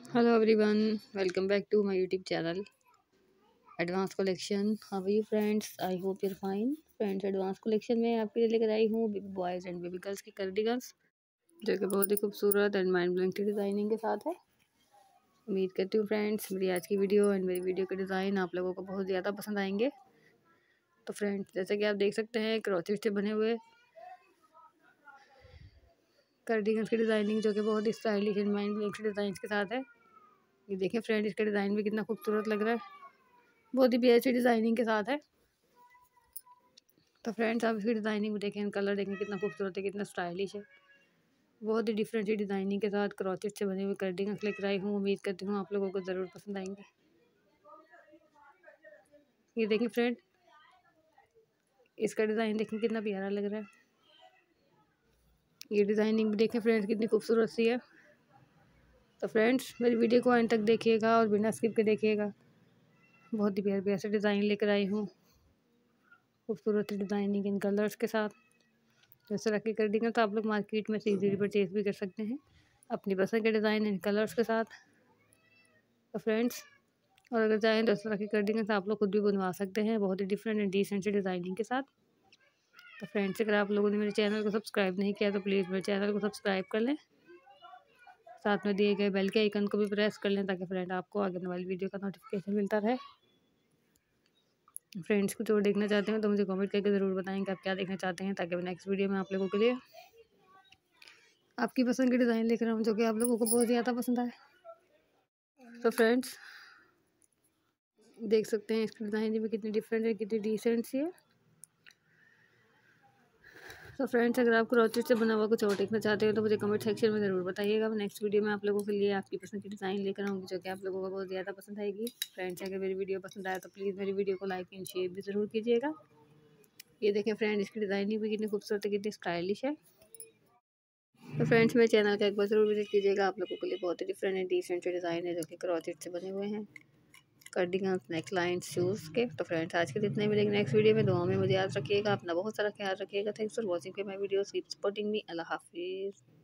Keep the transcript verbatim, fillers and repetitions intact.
Hello everyone, welcome back to my YouTube channel Advanced Collection. How are you friends? I hope you're fine. Friends, Advanced Collection में आपके लिए लेकर आई हूँ baby boys and baby girls की cardigans जो कि बहुत ही खूबसूरत एंड माइंड ब्लोइंग की डिज़ाइनिंग के साथ है। उम्मीद करती हूँ फ्रेंड्स मेरी आज की वीडियो एंड मेरी वीडियो के डिज़ाइन आप लोगों को बहुत ज़्यादा पसंद आएंगे। तो फ्रेंड्स, जैसे कि आप देख सकते हैं क्रोचेट से बने हुए कार्डिगन्स की डिज़ाइनिंग जो कि बहुत ही स्टाइलिश एंड माइंड ब्लोइंग की डिज़ाइन के साथ है। ये देखें फ्रेंड, इसका डिज़ाइन भी कितना खूबसूरत लग रहा है, बहुत ही प्यारी सी डिज़ाइनिंग के साथ है। तो फ्रेंड्स, आप इसकी डिज़ाइनिंग भी देखें, कलर देखें कितना खूबसूरत है, कितना स्टाइलिश है, बहुत ही डिफरेंट सी डिज़ाइनिंग के साथ क्रोचेट से बने हुए कार्डिगन्स लेकर आई हूँ। उम्मीद करती हूँ आप लोगों को ज़रूर पसंद आएंगे। ये देखें फ्रेंड, इसका डिज़ाइन देखें कितना प्यारा लग रहा है। ये डिज़ाइनिंग भी देखें फ्रेंड्स कितनी खूबसूरत सी है। तो फ्रेंड्स, मेरी वीडियो को अंत तक देखिएगा और बिना स्किप के देखिएगा। बहुत ही प्यारे प्यारे से डिज़ाइन लेकर आई हूँ, खूबसूरत डिज़ाइनिंग इन कलर्स के साथ। इस तरह की कार्डिगन तो आप लोग मार्केट में से इजीली परचेज भी कर सकते हैं अपनी पसंद के डिज़ाइन इन कलर्स के साथ। तो फ्रेंड्स, और अगर चाहें तो इस तरह की कार्डिगन आप लोग खुद भी बनवा सकते हैं बहुत ही डिफरेंट एंड डिसेंट सी डिज़ाइनिंग के साथ। तो फ्रेंड्स, अगर आप लोगों ने मेरे चैनल को सब्सक्राइब नहीं किया तो प्लीज़ मेरे चैनल को सब्सक्राइब कर लें, साथ में दिए गए बेल के आइकन को भी प्रेस कर लें ताकि फ्रेंड आपको आगे वाली वीडियो का नोटिफिकेशन मिलता रहे। फ्रेंड्स, कुछ और देखना चाहते हैं तो मुझे कमेंट करके ज़रूर बताएं कि आप क्या देखना चाहते हैं, ताकि मैं नेक्स्ट वीडियो में आप लोगों के लिए आपकी पसंद की डिज़ाइन लेकर आऊँ जो कि आप लोगों को बहुत ज़्यादा पसंद आए। तो फ्रेंड्स, देख सकते हैं इसकी डिज़ाइन भी कितनी डिफरेंट है, कितनी डिसेंट सी है। तो फ्रेंड्स, अगर आप क्रोचेट से बना हुआ कुछ और देखना चाहते हो तो मुझे कमेंट सेक्शन में ज़रूर बताइएगा। मैं नेक्स्ट वीडियो में आप लोगों के लिए आपकी पसंद की डिज़ाइन लेकर आऊँगी जो कि आप लोगों को बहुत ज़्यादा पसंद आएगी। फ्रेंड्स, अगर मेरी वीडियो पसंद आए तो प्लीज़ मेरी वीडियो को लाइक एंड शेयर भी ज़रूर कीजिएगा। ये देखें फ्रेंड, इसकी डिज़ाइनिंग भी कितनी खूबसूरत है, कितनी स्टाइलिश है। तो फ्रेंड्स, मेरे चैनल का एक बार ज़रूर विजिट कीजिएगा। आप लोगों के लिए बहुत ही डिफरेंट एंड डिसेंट डिज़ाइन है जो कि क्रोचेट से बने हुए हैं, कार्डिगन्स, नेक लाइन, शूज़ के। तो फ्रेंड्स, आज के जितने मिलेंगे नेक्स्ट वीडियो में, दुआ में मुझे याद रखिएगा, अपना बहुत सारा ख्याल रखिएगा। Thanks for watching my videos, keep supporting me. अल्लाह हाफिज़।